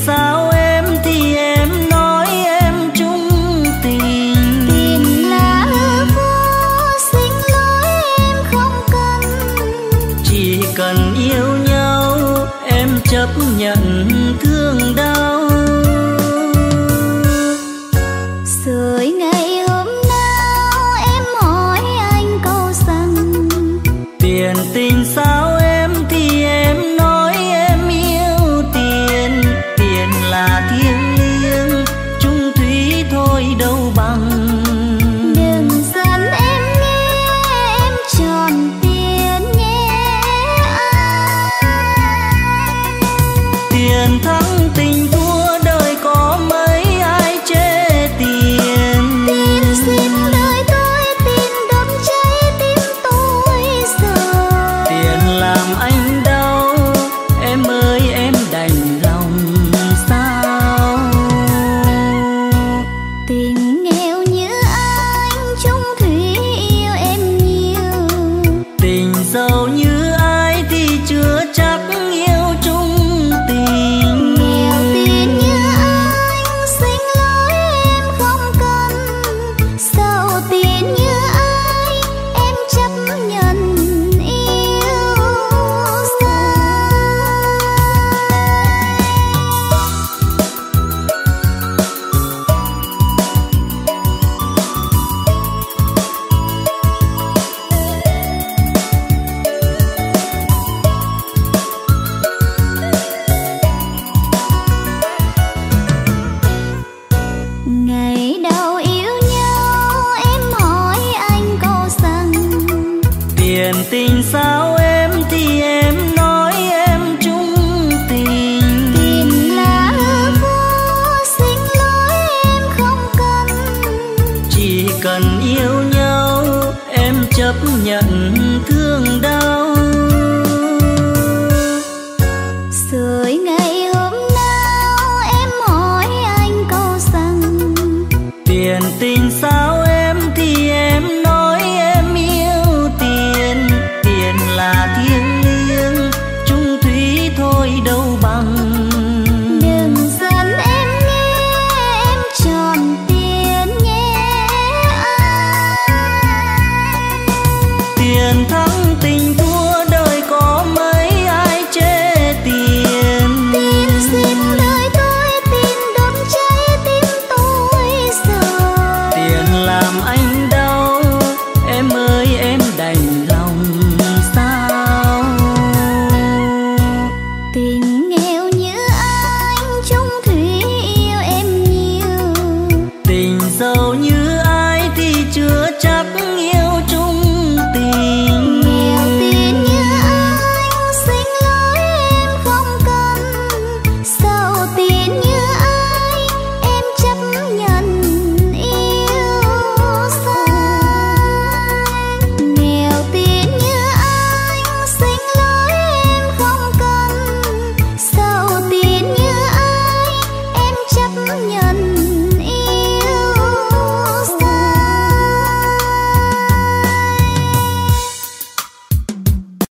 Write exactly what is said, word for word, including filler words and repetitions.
sao em thì em nói em chung tình. Tình là hư vô, xin lỗi em không cần. Chỉ cần yêu nhau em chấp nhận thương đau. Rồi ngày hôm nào em hỏi anh câu rằng tiền tình sao em thì em nói em yêu tiền. Tiền là thiêng liêng, chung thủy thôi đâu bằng. đừng giận em nghe em tròn tiền nhé anh. Tiền thắng tình thua đời có mấy ai chê tiền. Tiền xin đời tôi, tiền đốt cháy tim tôi giờ. Tiền làm anh đau, em ơi em đành lòng sao. Tình nghèo như anh, chung thủy yêu em nhiều. Tình giàu như ai thì chưa chắc yêu chung tình. Nghèo tiền như anh, xin lỗi em không cần. Giàu tiền như ai, em chấp nhận yêu sai. Ngày đầu yêu nhau em hỏi anh câu rằng Tiền tình sao em thì em nói em chung tình. tình là hư vô, xin lỗi em không cần. Chỉ cần yêu nhau em chấp nhận